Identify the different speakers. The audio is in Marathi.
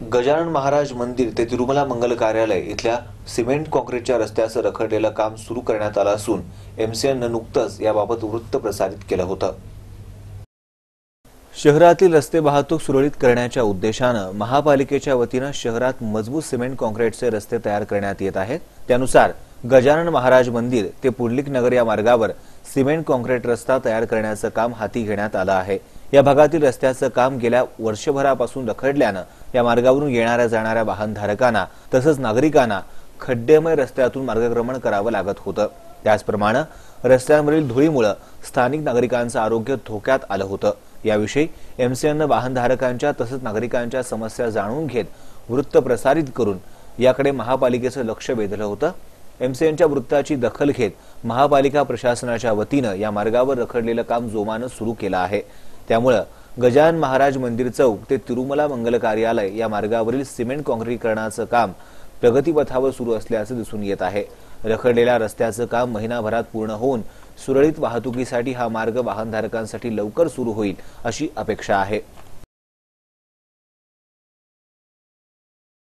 Speaker 1: गजानन महाराज मंदिर ते तिरुमला मंगल कार्यालय इथल्या सिमेंट कॉन्क्रीटच्या रस्त्याचं रखडलेलं काम सुरू करण्यात आलं असून एमसीएननं नुकतंच याबाबत वृत्त प्रसारित केलं होतं। शहरातील रस्ते वाहतूक सुरळीत करण्याच्या उद्देशानं महापालिकेच्या वतीनं शहरात मजबूत सिमेंट कॉन्क्रीटचे रस्ते तयार करण्यात येत आहेत। त्यानुसार गजानन महाराज मंदिर ते पुंडलिक नगर या मार्गावर सिमेंट कॉन्क्रीट रस्ता तयार करण्याचं काम हाती घेण्यात आलं आहे। या भागातील रस्त्याचं काम गेल्या वर्षभरापासून रखडल्यानं या मार्गावरून येणाऱ्या जाणाऱ्या वाहनधारकांना तसंच नागरिकांना खड्डेमय रस्त्यातून मार्गक्रमण करावं लागत होतं। त्याचप्रमाणे रस्त्यांवरील धुळीमुळे स्थानिक नागरिकांचं आरोग्य धोक्यात आलं होतं। याविषयी एमसीएननं वाहनधारकांच्या तसंच नागरिकांच्या समस्या जाणून घेत वृत्त प्रसारित करून याकडे महापालिकेचं लक्ष वेधलं होतं। एमसीएनच्या वृत्ताची दखल घेत महापालिका प्रशासनाच्या वतीनं या मार्गावर रखडलेलं काम जोमानं सुरू केलं आहे। त्यामुळे गजानन महाराज मंदिर चौक ते तिरुमला मंगल कार्यालय या मार्गावरील सिमेंट कॉन्क्रीटीकरणाचं काम प्रगतीपथावर सुरू असल्याचं दिसून येत आहे। रखडलेल्या रस्त्याचं काम महिनाभरात पूर्ण होऊन सुरळीत वाहतुकीसाठी हा मार्ग वाहनधारकांसाठी लवकर सुरू होईल अशी अपेक्षा आहे।